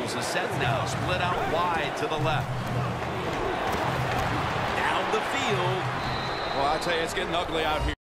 themselves a set now. Split out wide to the left. Down the field. Well, I tell you, it's getting ugly out here.